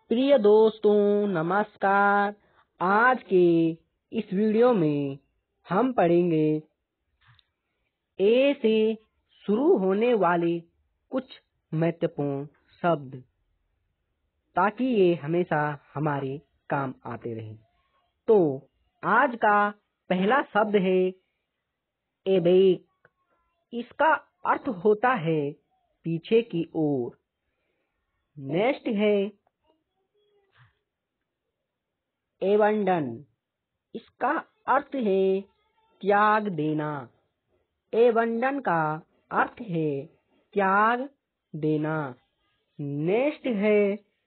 प्रिय दोस्तों नमस्कार। आज के इस वीडियो में हम पढ़ेंगे ए से शुरू होने वाले कुछ महत्वपूर्ण शब्द, ताकि ये हमेशा हमारे काम आते रहें। तो आज का पहला शब्द है एबेक। इसका अर्थ होता है पीछे की ओर। नेक्स्ट है एबंडन। इसका अर्थ है त्याग देना। एबंडन का अर्थ है त्याग देना। नेक्स्ट है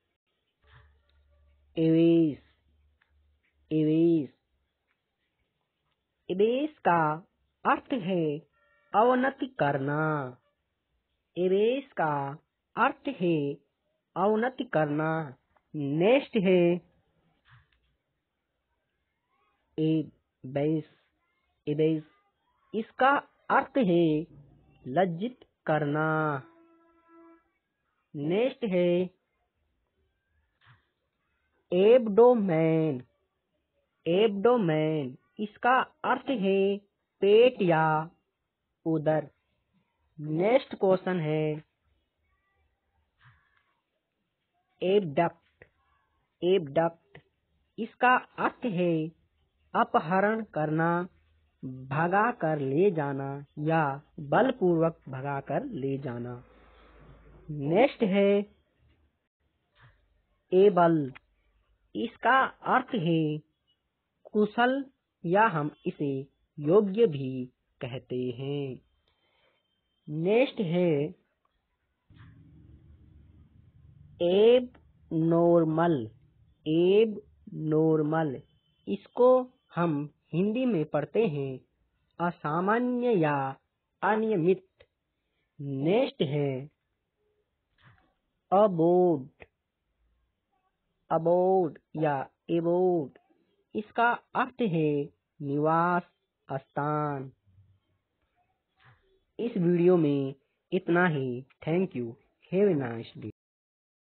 एवेस। एवेस एवेस का अर्थ है अवनति करना। एवेस का अर्थ है अवनति करना। नेक्स्ट है एबेस। एबेस इसका अर्थ है लज्जित करना। नेक्स्ट है एब्डोमेन। एब्डोमेन इसका अर्थ है पेट या उदर। नेक्स्ट क्वेश्चन है एबडक्ट। एबडक्ट इसका अर्थ है अपहरण करना, भगा कर ले जाना या बलपूर्वक भगा कर ले जाना। नेक्स्ट है एबल। इसका अर्थ है कुशल या हम इसे योग्य भी कहते हैं। नेक्स्ट है एब नॉर्मल। एब नॉर्मल इसको हम हिंदी में पढ़ते हैं असामान्य या अनियमित। नेक्स्ट है अबोर्ड। अबोर्ड या एबोर्ड इसका अर्थ है निवास स्थान। इस वीडियो में इतना ही। Thank you. Have a nice day.